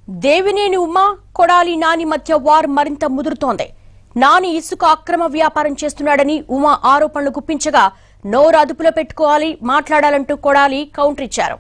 దేవినేని ఉమా కొడాలి నాని మధ్య వార్ మరింత ముదురుతోంది. నాని ఇసుక అక్రమ వ్యాపారం చేస్తున్నాడని ఉమా ఆరోపణలు గుప్పించగా నోరు అదుపులో పెట్టుకోవాలి, మాట్లాడాలంటూ కొడాలి కౌంటర్ ఇచ్చారు.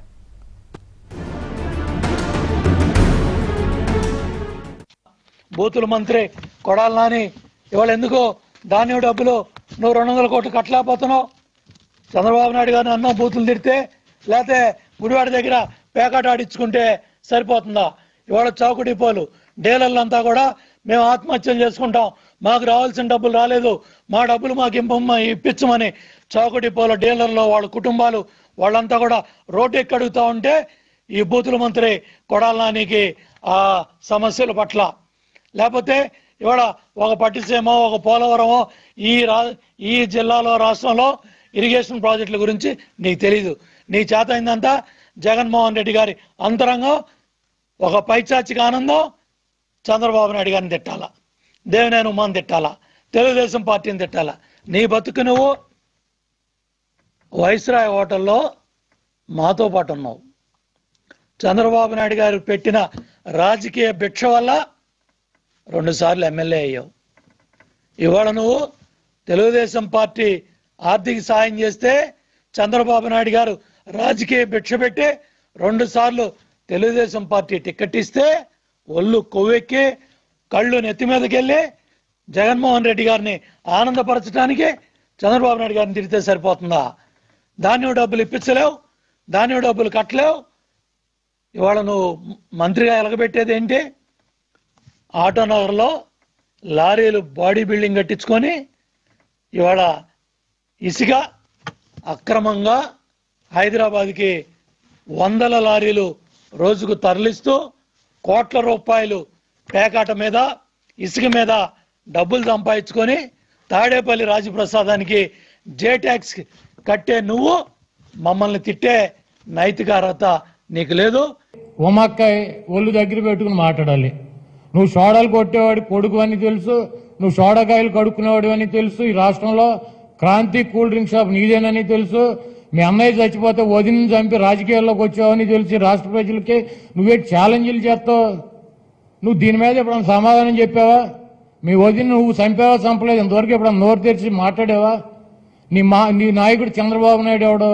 బూతుల మంత్రి కొడాలి నాని ఇవాళ ఎందుకో ధాన్యం డబ్బులు నువ్వు 200 కోట్లు కట్టలేకపోతున్నావు? చంద్రబాబు నాయుడు గారిని అన్నం బూతులు తిడితే లేకపోతే గుడివాడ దగ్గర పేకాట ఆడించుకుంటే సరిపోతుందా? ఇవాళ చౌక డిపోలు డీలర్లంతా కూడా మేము ఆత్మహత్యలు చేసుకుంటాం, మాకు రావాల్సిన డబ్బులు రాలేదు, మా డబ్బులు మాకు ఇప్పించమని చౌక డిపోల డీలర్లు వాళ్ళ కుటుంబాలు వాళ్ళంతా కూడా రోడ్డు ఎక్కి అడుగుతా ఉంటే ఈ బూతుల మంత్రి కొడాలి నానికి ఆ సమస్యల పట్ల లేకపోతే ఇవాళ ఒక పట్టిసీమో ఒక పోలవరమో ఈ జిల్లాలో రాష్ట్రంలో ఇరిగేషన్ ప్రాజెక్టుల గురించి నీకు తెలీదు. నీ చేత అయిందంతా జగన్మోహన్ రెడ్డి గారి అంతరంగం, ఒక పైచాచిక ఆనందం చంద్రబాబు నాయుడు గారిని తిట్టాలా, దేవినేని ఉమాని తిట్టాలా, తెలుగుదేశం పార్టీని తిట్టాలా. నీ బతుకు నువ్వు వైస్రాయ్ హోటల్లో మాతో పాటు ఉన్నావు. చంద్రబాబు నాయుడు గారు పెట్టిన రాజకీయ భిక్ష వల్ల 2 సార్లు ఎమ్మెల్యే అయ్యావు. ఇవాళ నువ్వు తెలుగుదేశం పార్టీ ఆర్థిక సాయం చేస్తే చంద్రబాబు నాయుడు గారు రాజకీయ భిక్ష పెట్టి 2 సార్లు తెలుగుదేశం పార్టీ టికెట్ ఇస్తే ఒళ్ళు కొవ్వెక్కి కళ్ళు నెత్తి మీదకి వెళ్ళి జగన్మోహన్ రెడ్డి గారిని ఆనందపరచడానికి చంద్రబాబు నాయుడు గారిని తిరిగితే సరిపోతుందా? ధాన్యం డబ్బులు ఇప్పించలేవు, ధాన్యం డబ్బులు కట్టలేవు. ఇవాళ నువ్వు మంత్రిగా ఎలగబెట్టేది ఏంటి? ఆటోనగర్లో లారీలు బాడీ బిల్డింగ్ కట్టించుకొని ఇవాళ ఇసుక అక్రమంగా హైదరాబాద్కి 100 లారీలు రోజుకు తరలిస్తూ కోట్ల రూపాయలు పేకాట మీద ఇసుక మీద డబ్బులు సంపాదించుకొని తాడేపల్లి రాజప్రసాదానికి జే ట్యాక్స్ కట్టే నువ్వు మమ్మల్ని తిట్టే నైతిక అర్హత నీకు లేదు. ఉమక్కాయ ఒళ్ళు దగ్గర పెట్టుకుని మాట్లాడాలి. నువ్వు సోడాలు కొట్టేవాడి కొడుకు అని తెలుసు, నువ్వు సోడాకాయలు కడుక్కునేవాడు అని తెలుసు, ఈ రాష్ట్రంలో క్రాంతి కూల్ డ్రింక్ షాప్ నీదేనని తెలుసు, మీ అన్నయ్య చచ్చిపోతే వదిలిని చంపి రాజకీయాల్లోకి వచ్చావని తెలిసి రాష్ట్ర ప్రజలకి నువ్వే ఛాలెంజ్లు చేస్తావు. నువ్వు దీని మీద ఎప్పుడన్నా సమాధానం చెప్పావా? మీ వదిని నువ్వు చంపావా చంపలేదు ఇంతవరకు ఎప్పుడన్నా నోరు తెరిచి మాట్లాడావా? నీ నాయకుడు చంద్రబాబు నాయుడు ఎవడు?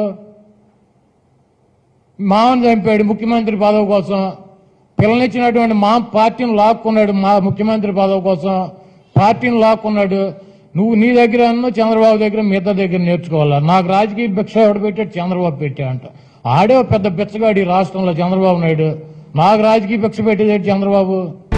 మామని చంపాడు ముఖ్యమంత్రి పదవి కోసం, పిల్లనిచ్చినటువంటి మా పార్టీని లాక్కున్నాడు, మా ముఖ్యమంత్రి పదవి కోసం పార్టీని లాక్కున్నాడు. నువ్వు నీ దగ్గర చంద్రబాబు దగ్గర మిగతా దగ్గర నేర్చుకోవాలా. నాకు రాజకీయ భిక్ష ఎవడు పెట్టాడు? చంద్రబాబు పెట్టాడంట. ఆడే పెద్ద బిచ్చగాడు ఈ రాష్ట్రంలో చంద్రబాబు నాయుడు. నాకు రాజకీయ భిక్ష పెట్టేది చంద్రబాబు.